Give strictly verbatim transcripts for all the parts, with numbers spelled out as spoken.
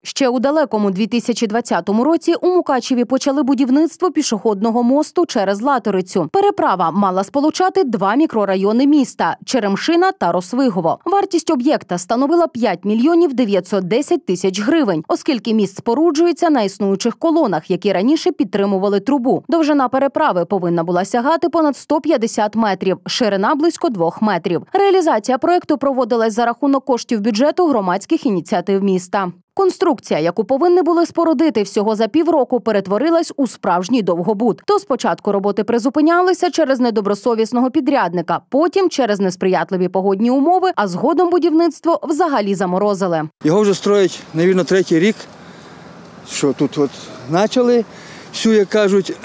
Ще у далекому дві тисячі двадцятому році у Мукачеві почали будівництво пішохідного мосту через Латорицю. Переправа мала сполучати два мікрорайони міста – Черемшина та Росвигово. Вартість об'єкта становила п'ять мільйонів дев'ятсот десять тисяч гривень, оскільки міст споруджується на існуючих колонах, які раніше підтримували трубу. Довжина переправи повинна була сягати понад сто п'ятдесят метрів, ширина – близько двох метрів. Реалізація проєкту проводилась за рахунок коштів бюджету громадських ініціатив міста. Конструкція, яку повинні були спорудити всього за півроку, перетворилась у справжній довгобуд. То спочатку роботи призупинялися через недобросовісного підрядника, потім через несприятливі погодні умови, а згодом будівництво взагалі заморозили. Його вже строять, мабуть, третій рік, що тут от почали всю, як кажуть,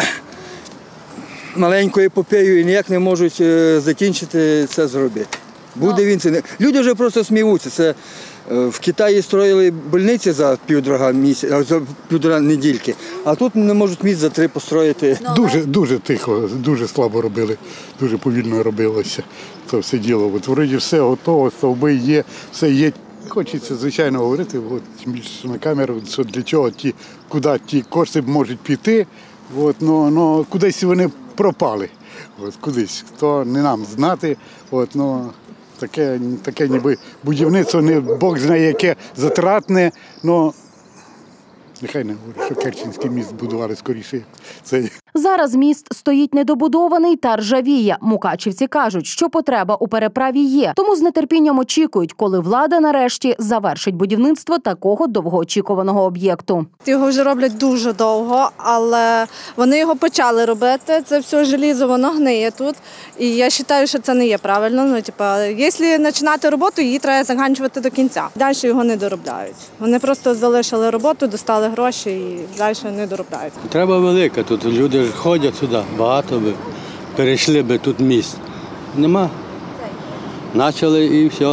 маленьку епопею і ніяк не можуть закінчити це зробити. Буде він це не... Люди вже просто сміються. Це в Китаї строїли больниці за півтора місяця, за півтора недільки, а тут не можуть місць за три построїти. Дуже, дуже тихо, дуже слабо робили, дуже повільно робилося це все діло. От вроді все готово, стовби є, все є. Хочеться, звичайно, говорити, от, тим більше на камеру, що для чого ті, куди ті кошти можуть піти, от, но, но кудись вони пропали, от, кудись, то не нам знати, от, но, Таке, таке ніби будівництво, не Бог знає яке затратне, але нехай не говорю, що Керченський міст будували скоріше. Це... Зараз міст стоїть недобудований та ржавіє. Мукачівці кажуть, що потреба у переправі є, тому з нетерпінням очікують, коли влада нарешті завершить будівництво такого довгоочікуваного об'єкту. Його вже роблять дуже довго, але вони його почали робити. Це все желізо, воно гниє тут. І я вважаю, що це не є правильно. Ну, типу, якщо починати роботу, її треба закінчувати до кінця. Далі його не доробляють. Вони просто залишили роботу, достали гроші і далі не доробляють. Треба велика тут. Люди ж ходять сюди, багато би, перейшли би тут міст. Нема. Почали і все.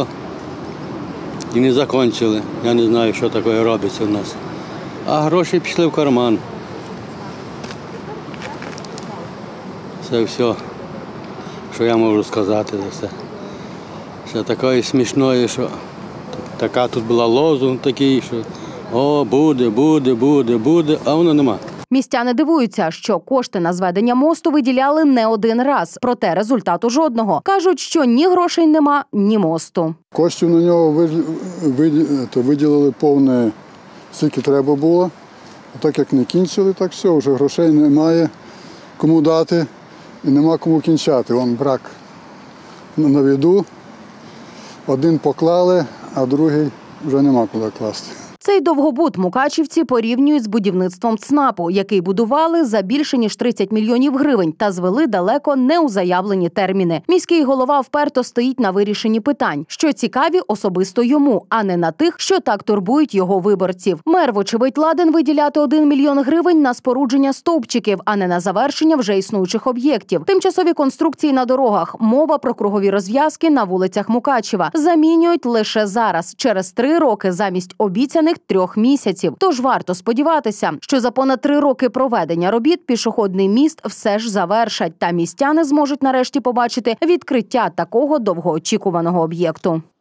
І не закінчили. Я не знаю, що таке робиться в нас. А гроші пішли в карман. Це все, що я можу сказати за це. Ще такої смішної, що така тут була лозунг такий, що о, буде, буде, буде, буде, а воно нема. Містяни дивуються, що кошти на зведення мосту виділяли не один раз, проте результату жодного. Кажуть, що ні грошей нема, ні мосту. Коштів на нього виділили повне, скільки треба було. Так як не кінчили, так все, вже грошей немає кому дати і нема кому кінчати. Вон брак на виду, один поклали, а другий вже нема куди класти. Цей довгобуд мукачівці порівнюють з будівництвом ЦНАПу, який будували за більше ніж тридцять мільйонів гривень та звели далеко не у заявлені терміни. Міський голова вперто стоїть на вирішенні питань, що цікаві особисто йому, а не на тих, що так турбують його виборців. Мер, вочевидь, ладен виділяти один мільйон гривень на спорудження стовпчиків, а не на завершення вже існуючих об'єктів. Тимчасові конструкції на дорогах, мова про кругові розв'язки на вулицях Мукачева замінюють лише зараз, через три роки замість обіцяних трьох місяців. Тож варто сподіватися, що за понад три роки проведення робіт пішохідний міст все ж завершать, та містяни зможуть нарешті побачити відкриття такого довгоочікуваного об'єкту.